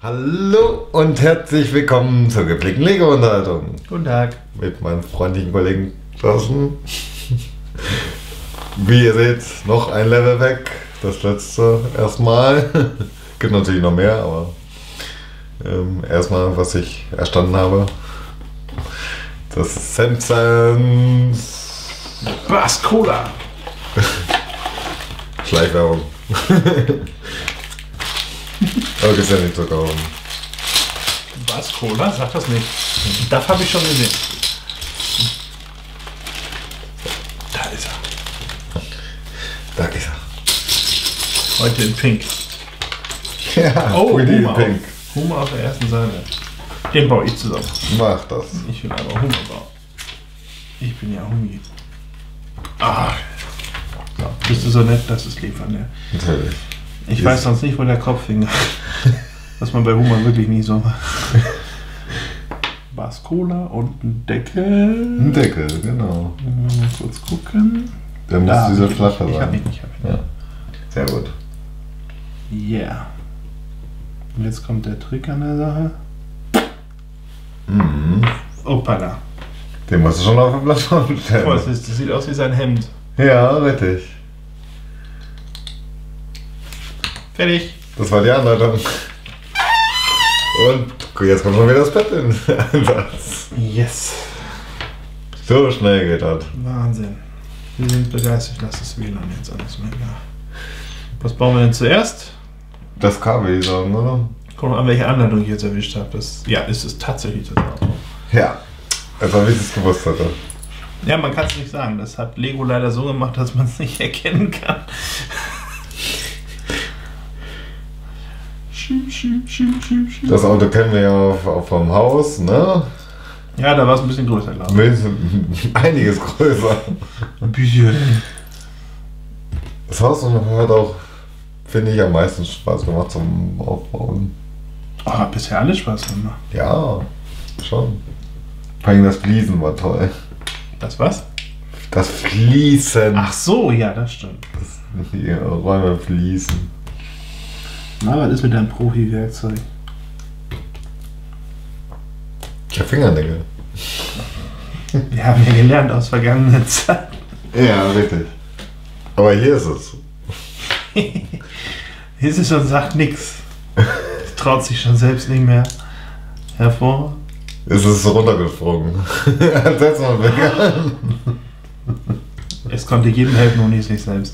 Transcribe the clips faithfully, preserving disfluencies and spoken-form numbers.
Hallo und herzlich willkommen zur gepflegten Lego-Unterhaltung. Guten Tag. Mit meinem freundlichen Kollegen Thorsten. Wie ihr seht, noch ein Level weg. Das letzte erstmal. Gibt natürlich noch mehr, aber ähm, erstmal, was ich erstanden habe. Das Simpsons Bass Cola. Schleichwerbung. Aber gibt's ja nicht zu kaufen. Bass Cola? Sag das nicht. Das habe ich schon gesehen. Da ist er. Da ist er. Heute in Pink. Ja, Oh, Pretty Humor Pink. auf, Humor auf der ersten Seite. Den baue ich zusammen. Mach das. Ich will aber Humor bauen. Ich bin ja Humi. Ah. So, bist du so nett, dass es liefern, ne? Natürlich. Ich Ist weiß sonst nicht, wo der Kopf hing. Was man bei Humor wirklich nicht so macht. Bass Cola und ein Deckel. Ein Deckel, genau. Mal kurz gucken. Der muss Da, dieser ich- flache Ich hab sein. ihn nicht, ich hab ihn Ja. Sehr gut. Yeah. Und jetzt kommt der Trick an der Sache. Mhm. Opala. Den musst du schon auf der Plattform Oh, das, stellen. ist, das sieht aus wie sein Hemd. Ja, richtig. Fertig. Das war die Anleitung. Und jetzt kommt schon wieder das Bett in Einsatz. Yes. So schnell geht das. Wahnsinn. Wir sind begeistert. Lass das W L A N jetzt alles mehr da. Was bauen wir denn zuerst? Das K, würde ich sagen, oder? Guck mal an, welche Anleitung ich jetzt erwischt habe. Das, ja, ist es tatsächlich das Auto. Ja. Als ob ich es gewusst hätte. Ja, man kann es nicht sagen. Das hat Lego leider so gemacht, dass man es nicht erkennen kann. Schieb, schieb, schieb, schieb, schieb. Das Auto kennen wir ja auf, auf vom Haus, ne? Ja, da war es ein bisschen größer, glaube ich. Mindestens- Einiges größer. Ein bisschen. Das Haus hat auch, finde ich, am meisten Spaß gemacht zum Aufbauen. Oh, bisher alles Spaß gemacht. Ja, schon. Vor allem das Fließen war toll. Das was? Das Fließen. Ach so, ja, das stimmt. Das, die Räume fließen. Na, was ist mit deinem Profi-Werkzeug? Ich hab Fingernägel. Wir haben ja gelernt aus vergangenen Zeiten. Ja, richtig. Aber hier ist es. Hier ist es und sagt nichts. Traut sich schon selbst nicht mehr hervor. Es ist runtergesprungen. Setz mal weg an. Es konnte jedem helfen, nur nicht sich selbst.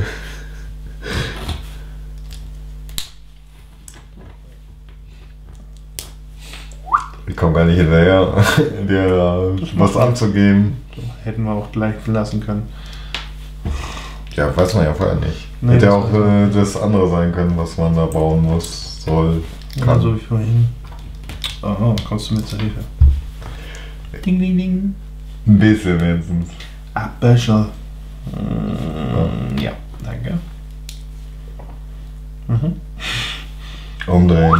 Ich komme gar nicht hinterher, dir äh, was anzugeben. Hätten wir auch gleich lassen können. Ja, weiß man ja vorher nicht. Nee, Hätte ja das auch weiß man äh, das andere sein können, was man da bauen muss, soll, Ja, kann. so wie vorhin. Oh, oh, kommst du mit zur Hilfe? Ding, ding, ding. Ein bisschen wenigstens. Ah, Böschel. Mm, ja, danke. Mhm. Umdrehen.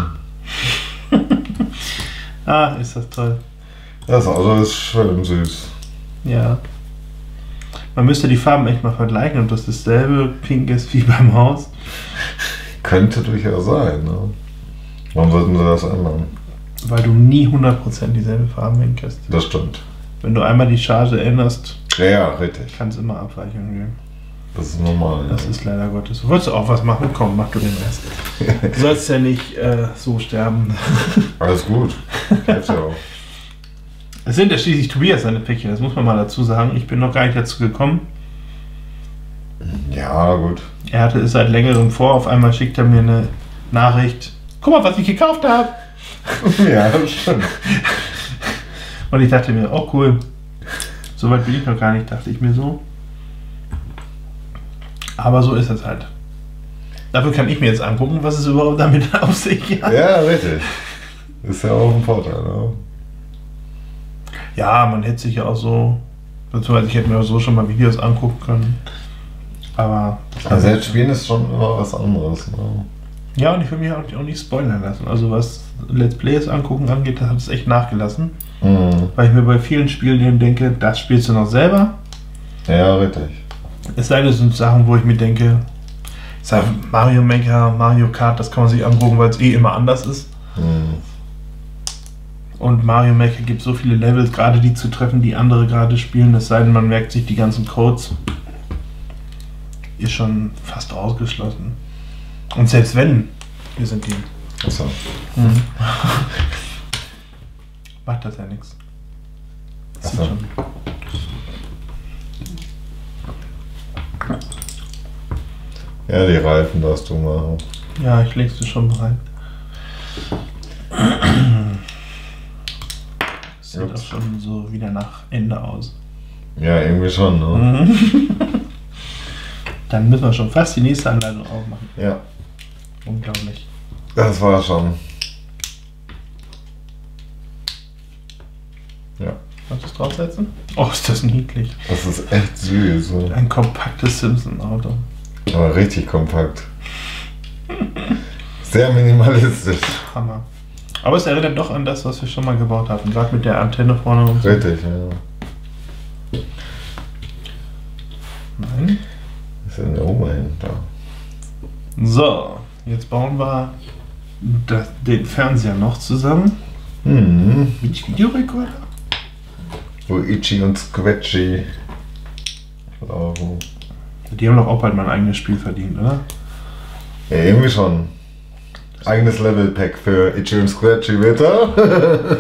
Ah, ist das toll. Das Auto ist schön süß. Ja. Man müsste die Farben echt mal vergleichen, ob das dasselbe Pink ist wie beim Haus. Könnte durchaus sein, ne? Warum sollten sie das ändern? Weil du nie hundert Prozent dieselbe Farben hinkriegst. Das stimmt. Wenn du einmal die Charge änderst, Ja, ja, richtig. kann es immer Abweichungen geben. Das ist normal. Das ja. ist leider Gottes. Du wolltest auch was machen? Komm, mach du den Rest. Du sollst ja nicht äh, so sterben. Alles gut. Hilft ja auch. Es sind ja schließlich Tobias seine Päckchen, das muss man mal dazu sagen. Ich bin noch gar nicht dazu gekommen. Ja, gut. Er hatte es seit längerem vor, auf einmal schickt er mir eine Nachricht. Guck mal, was ich gekauft habe. Ja, das stimmt. Und ich dachte mir, oh cool. Soweit bin ich noch gar nicht, dachte ich mir so. Aber so ist es halt. Dafür kann ich mir jetzt angucken, was es überhaupt damit auf sich hat. Ja, richtig. Ist ja auch ein Vorteil, ne? Ja, man hätte sich ja auch so, beziehungsweise ich hätte mir auch so schon mal Videos angucken können. Aber. Also jetzt spielen ist schon immer was anderes, ne? Ja, und ich will mich auch nicht spoilern lassen. Also was Let's Plays angucken angeht, da hat es echt nachgelassen. Mhm. Weil ich mir bei vielen Spielen eben denke, das spielst du noch selber. Ja, richtig. Es sei denn, es sind Sachen, wo ich mir denke, ich sage Mario Maker, Mario Kart, das kann man sich angucken, weil es eh immer anders ist. Hm. Und Mario Maker gibt so viele Levels, gerade die zu treffen, die andere gerade spielen, es sei denn, man merkt sich die ganzen Codes, ist schon fast ausgeschlossen. Und selbst wenn, wir sind die. Achso. Mhm. Macht das ja nichts. Das sieht Achso. schon. Ja, die Reifen darfst du machen. Ja, ich leg's dir schon bereit. Sieht Ups. auch schon so wieder nach Ende aus. Ja, irgendwie schon, ne? Mhm. Dann müssen wir schon fast die nächste Anleitung aufmachen. Ja, Unglaublich. das war schon. Ja, Kannst du es draufsetzen? Oh, ist das niedlich. das ist echt süß. So. Ein kompaktes Simpson-Auto. Aber richtig kompakt. Sehr minimalistisch. Hammer. Aber es erinnert doch an das, was wir schon mal gebaut hatten. Gerade mit der Antenne vorne und so. Richtig, ja. Nein. Ist denn der Oma hinter? So, jetzt bauen wir das, den Fernseher noch zusammen. Mhm. Mit Videorekorder. Luigi und Squetchy. Bravo. Die haben doch auch bald mal ein eigenes Spiel verdient, oder? Ja, irgendwie schon. Eigenes Level-Pack für Itchy und Squetchy, bitte.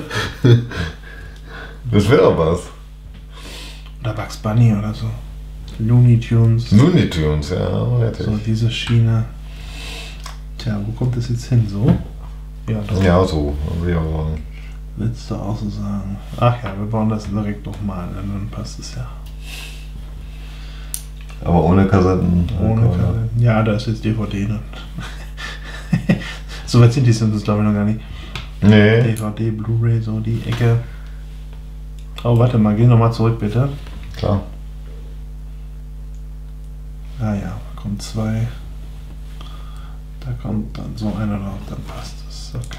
Das wäre doch was. Oder Bugs Bunny oder so. Looney Tunes. Looney Tunes, ja, richtig. So diese Schiene. Tja, wo kommt das jetzt hin? So? Ja, doch. Ja, so, würde ich auch sagen. Willst du auch so sagen? Ach ja, wir bauen das direkt nochmal, dann passt es ja. Aber ohne Kassetten. Ohne Kassetten. Ja, da ist jetzt D V D drin. So weit sind die Simpsons, glaube ich, noch gar nicht. Nee. D V D, Blu-ray, so die Ecke. Oh, warte mal, geh nochmal zurück, bitte. Klar. Ah ja, da kommen zwei. Da kommt dann so einer drauf, dann passt es. Okay.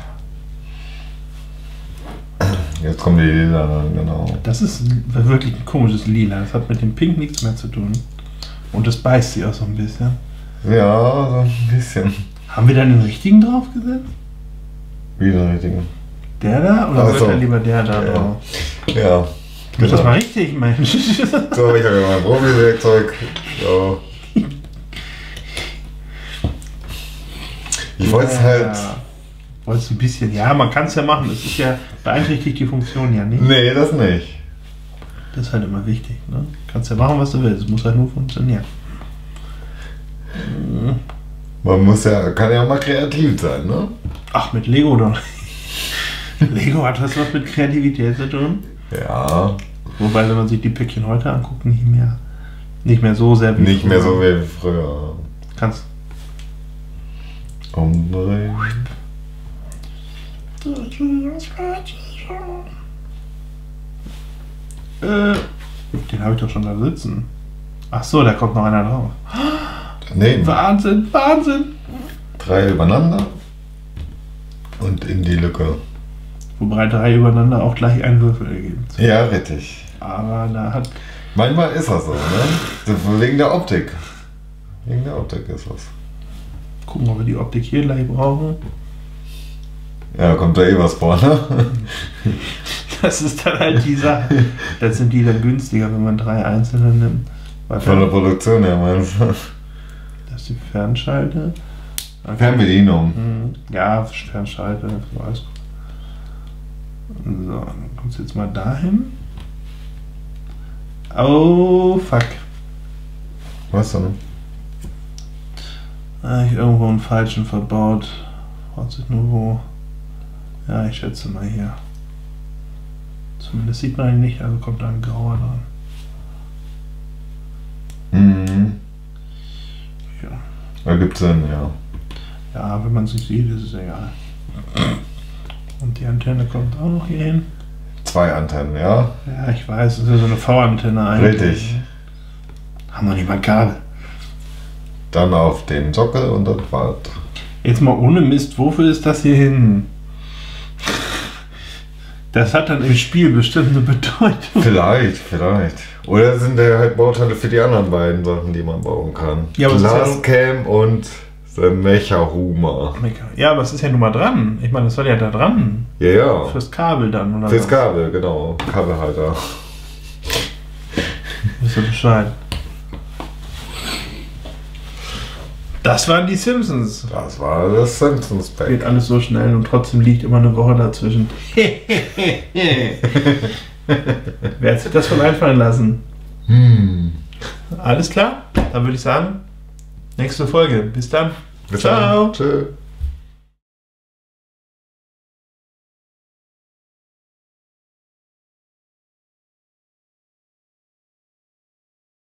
Jetzt kommen die Lila dann, genau. Das ist wirklich ein komisches Lila. Das hat mit dem Pink nichts mehr zu tun. Und das beißt sie auch so ein bisschen. Ja, so ein bisschen. Haben wir da den richtigen draufgesetzt? Wie den richtigen. Der da? Oder Ach wird so. da lieber der da Ja. drauf? Ja. Mach das mal richtig, Mensch. So, ich habe ja mein Profi-Werkzeug. So. Ich wollte es halt. Wolltest ein bisschen. Ja, man kann es ja machen. Es ist ja beeinträchtigt die Funktion ja nicht. Nee, das nicht. Das ist halt immer wichtig. Ne? Kannst ja machen, was du willst. Es muss halt nur funktionieren. Man muss ja, kann ja auch mal kreativ sein, ne? Ach, mit Lego doch. Lego hat das was mit Kreativität zu tun. Ja. Wobei, wenn man sich die Päckchen heute anguckt, nicht mehr, nicht mehr so sehr wie Nicht früher. mehr so wie früher. Kannst. Umdrehen. Äh, den habe ich doch schon da sitzen. Ach so, da kommt noch einer drauf. Daneben. Wahnsinn, Wahnsinn. Drei übereinander. Und in die Lücke. Wobei drei übereinander auch gleich einen Würfel ergeben. Ja, richtig. Aber da hat. Manchmal ist das so, ne? So, wegen der Optik. Wegen der Optik ist das. Gucken, ob wir die Optik hier gleich brauchen. Ja, da kommt da eh was vor, ne? Das ist dann halt die Sache. Das sind die dann günstiger, wenn man drei einzelne nimmt. Weil Von der Produktion her meinst du? das ist die Fernschalte. Okay. Fernbedienung. Mhm. Ja, Fernschalte, so alles gut. So, dann kommt es jetzt mal dahin. Oh, fuck. Was denn? Ah, ich irgendwo einen falschen verbaut. Fragt sich nur wo. Ja, ich schätze mal hier. Zumindest sieht man ihn nicht, also kommt da ein grauer dran. Mhm. Ja. Da gibt's Sinn, ja. Ja, wenn man es nicht sieht, ist es egal. Und die Antenne kommt auch noch hier hin. Zwei Antennen, ja? Ja, ich weiß, das ist ja so eine V-Antenne eigentlich. Richtig. Haben wir nicht mal Kabel. Dann auf den Sockel und dann Wald. Jetzt mal ohne Mist, wofür ist das hier hin? Das hat dann im Spiel bestimmt eine Bedeutung. Vielleicht, vielleicht. Oder sind da halt Bauteile für die anderen beiden Sachen, die man bauen kann. Ja, aber es ist ja Glascam und Sein Mecha-Huma. Ja, aber es ist ja nun mal dran. Ich meine, das soll ja da dran. Ja, ja. Fürs Kabel dann, oder? Fürs was? Kabel, genau. Kabelhalter. Wisst ihr Bescheid. Das waren die Simpsons. Das war das Simpsons Pack. Geht alles so schnell und trotzdem liegt immer eine Woche dazwischen. Wer hat sich das wohl einfallen lassen? Hm. Alles klar? Dann würde ich sagen, nächste Folge. Bis dann. Bis Ciao. dann. Tschö.